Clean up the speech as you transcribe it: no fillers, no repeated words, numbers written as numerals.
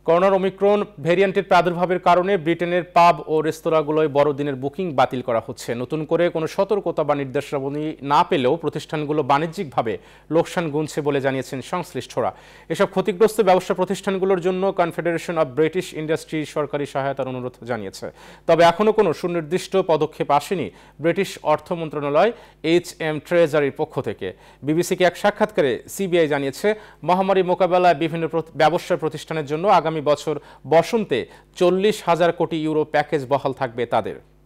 করোনার ওমিক্রন ভ্যারিয়েন্টের প্রাদুর্ভাবের কারণে ব্রিটেনের পাব ও রেস্তোরাঁগুলোয় বড়দিনের বুকিং বাতিল করা হচ্ছে। নতুন করে কোনো সতর্কতা বা নির্দেশাবলী না পেলেও প্রতিষ্ঠানগুলো বাণিজ্যিকভাবে লোকসান গুনছে বলে জানিয়েছেন সংশ্লিষ্টরা। এসব ক্ষতিগ্রস্ত ব্যবসা প্রতিষ্ঠানগুলোর জন্য কনফেডারেশন অব ব্রিটিশ ইন্ডাস্ট্রি সরকারি সহায়তার অনুরোধ জানিয়েছে। তবে এখনও কোনো সুনির্দিষ্ট পদক্ষেপ আসেনি ব্রিটিশ অর্থ মন্ত্রণালয় এইচএম ট্রেজারির পক্ষ থেকে। বিবিসিকে এক সাক্ষাৎকারে সিবিআই জানিয়েছে, মহামারী মোকাবেলায় বিভিন্ন ব্যবসা প্রতিষ্ঠানের জন্য আগামী বছর বসন্তে 40,000 কোটি ইউরো প্যাকেজ বহাল থাকবে তাদের।